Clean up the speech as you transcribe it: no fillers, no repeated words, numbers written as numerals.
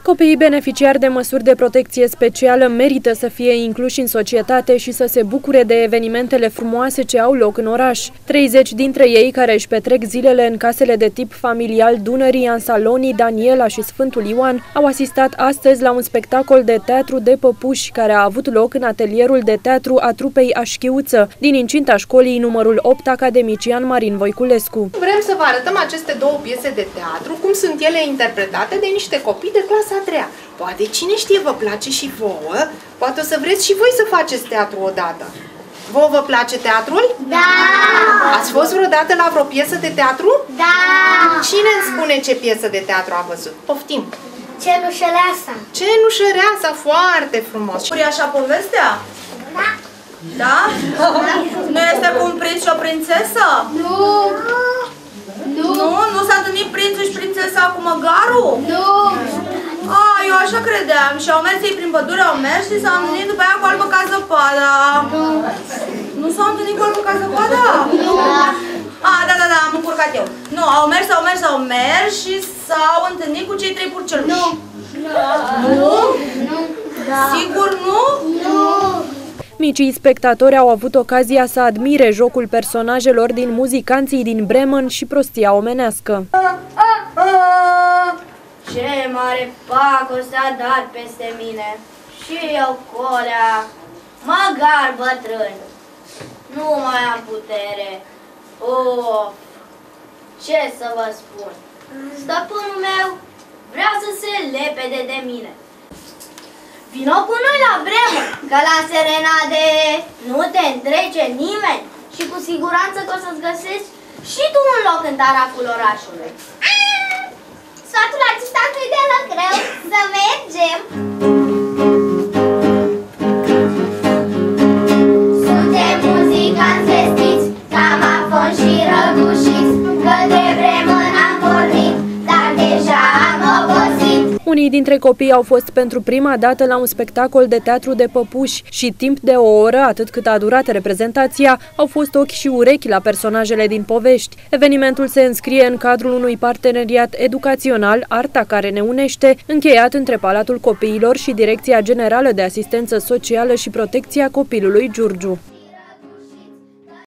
Copiii beneficiari de măsuri de protecție specială merită să fie incluși în societate și să se bucure de evenimentele frumoase ce au loc în oraș. 30 dintre ei, care își petrec zilele în casele de tip familial Dunării, Ansalonii, Daniela și Sfântul Ioan, au asistat astăzi la un spectacol de teatru de păpuși care a avut loc în atelierul de teatru a trupei Așchiuță, din incinta școlii numărul 8 Academician Marin Voiculescu. Vrem să vă arătăm aceste două piese de teatru, cum sunt ele interpretate de niște copii de clasa a 3-a. Poate cine știe, vă place și vouă, poate o să vreți și voi să faceți teatru odată. Vouă vă place teatrul? Da! Ați fost vreodată la vreo piesă de teatru? Da! Cine îmi spune ce piesă de teatru a văzut? Poftim! Cenușăreasa. Cenușăreasa, foarte frumos! Uriașa povestea? Da! Da? Nu este cu un prinț și o prințesă? Nu! Nu? Nu s-a întâlnit prințul și prințesa cu măgarul? Nu! A, eu așa credeam. Și au mers ei prin pădure, au mers și s-au întâlnit după aia cu albă ca zăpada. Nu s-au întâlnit cu albă ca zăpada? Nu! A, da, am încurcat eu. Nu, au mers și s-au întâlnit cu cei 3 purceluși. Nu! Nu? Nu! Sigur nu? Nu! Micii spectatori au avut ocazia să admire jocul personajelor din Muzicanții din Bremen și prostia omenească. Ce mare pac o s-a dat peste mine. Și eu, colea, măgar bătrân. Nu mai am putere. Of, ce să vă spun. Stăpânul meu vrea să se lepede de mine. Vino cu noi la Bremen, că la serenade nu te întrece nimeni. Și cu siguranță că o să-ți găsești și tu un loc în taraful orașului. Sfatul acesta nu-i deloc greu. Să mergem! Suntem muzicanți vestiți, camafon și răgușiți, către Bremen am pornit, dar deja am obosit. Unii dintre copii au fost pentru prima dată la un spectacol de teatru de păpuși și timp de o oră, atât cât a durat reprezentația, au fost ochi și urechi la personajele din povești. Evenimentul se înscrie în cadrul unui parteneriat educațional, Arta care ne unește, încheiat între Palatul Copiilor și Direcția Generală de Asistență Socială și Protecția Copilului Giurgiu.